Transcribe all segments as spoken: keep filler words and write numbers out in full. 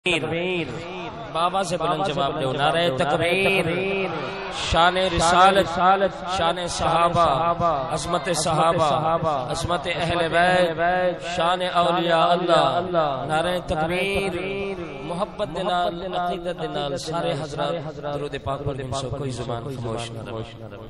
تکبیر بابا سے بلند جواب دو نعرہ تکبیر شان رسالت شان صحابہ عظمت صحابہ عظمت اہل بیت شان اولیاء اللہ نعرہ تکبیر محبت دنال عقیدت دنال سارے حضرات درود پاک پر دن سو کوئی زبان خاموش نہ رہے.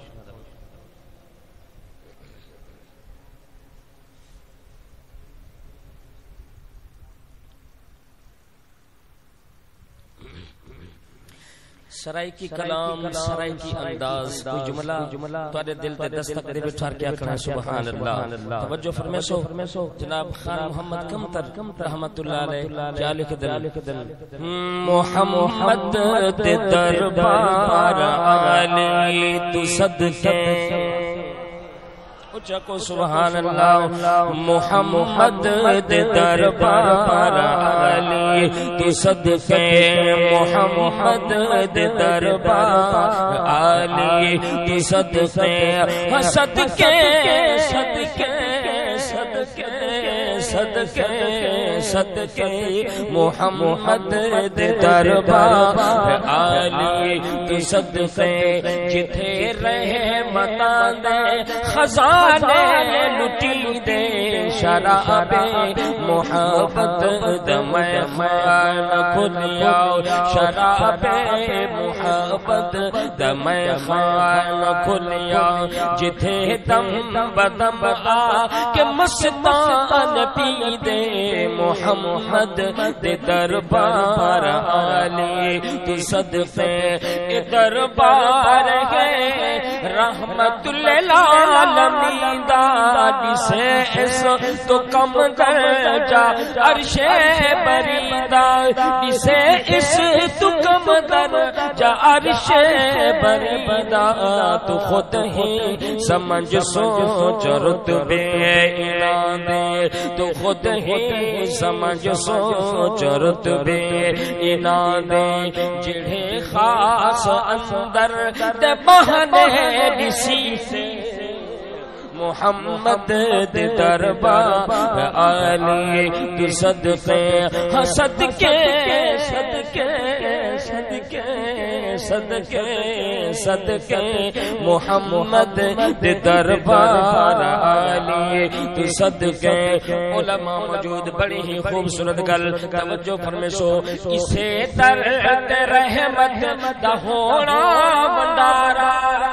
سرائی کی کلام سرائی کی انداز کوئی جملہ تواڈے دل تے دستک دے بٹھار کے آکھنا سبحان اللہ. توجہ فرمیسو جناب خان محمد کمتر رحمت اللہ علیہ کیا لکھ دل محمد دے دربار علی تو صدقے اچھا کو سبحان اللہ محمد دے دربار علی تو صدقے محمد دے دربار علی تو صدقے صدقے صدقے صدقے صدقے صدقے محمد دے دربار علی تو صدقے جتھے رحمتاں دے خزانے لٹی دے شراب محبت دم خان کھلیا شراب محبت دم خان کھلیا جتھے دم بدم آ کہ مستان پی دے محمد دے دربار علی تو صدقے دربار ہے رحمت للعالمین دا سے اس تو کم درجہ عرش بریدا سے اس تو کم درجہ عرش بریدا تو خود ہی سمجھ سوچ رتبے اعلان دے تو خود ہی سمجھ سوچ رتبے اعلان دے جڑے خاص اندر دے بہانے دسی سے محمد دے دربار علی تو صدقے صدقے صدقے صدقے صدقے صدقے محمد دے دربار علی تو صدقے. علماء موجود بڑی ہی خوبصورت گل توجہ فرمیسو اسے در رحمت دا ہونا بندارا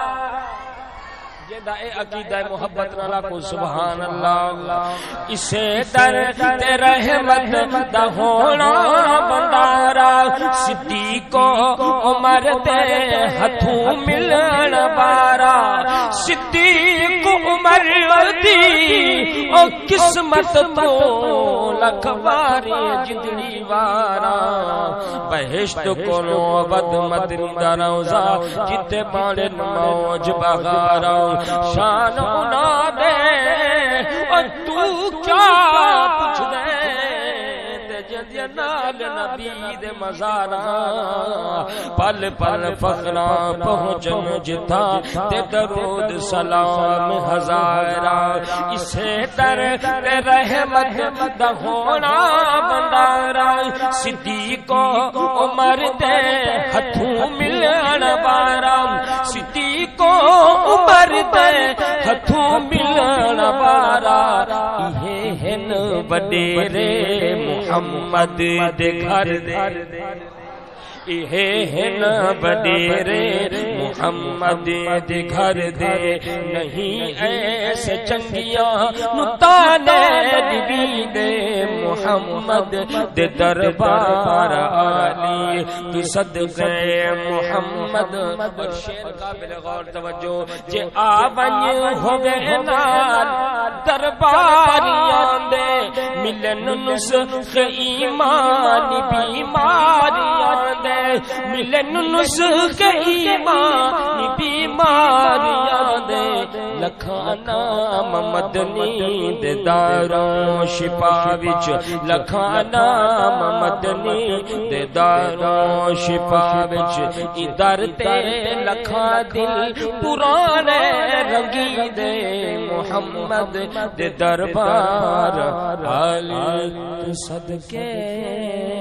جدا اے عقیدہ محبت نالا کو سبحان اللہ اسے در تے رحمت دا ہونا بندارا صدیق و عمر دے ہتھوں ملن بارا صدیق و عمر دی او قسمت تو لکھواری جدڑی وارا بہشت کولو ود مدنی دا روزہ جتے باڑے موج بغارا شان انا دے اور تو کیا پوچھ دے جنال نبی دے مزارا پل پل فقرا پہنچن جتا تے درود سلام ہزارا اسے در رحمت دا ہونا بندارا صدیق و عمر دے ہتھوں ملن بارا صدیق و عمر دے ہتھوں ملن بارا یہ ہن وڈیرے محمد دے گھر دے یہ ہن وڈیرے محمد دے گھر دے نہیں ایسے چنگیاں نتانے نبی دے محمد دے دربار علی تو صدقے محمد. اور شیر قابل غور توجہ جے آون ہوگے نال درباریاں دے ملن نسخ ایمان بیماریاں دے ملن نسخ ایمان بیماریاں دے لکھانا مدنی دے داروں شفا وچ لکھانا مدنی دے داروں شفا وچ ادھر تے لکھا دل پرانے رنگی دے محمد دے دربار علی صدقے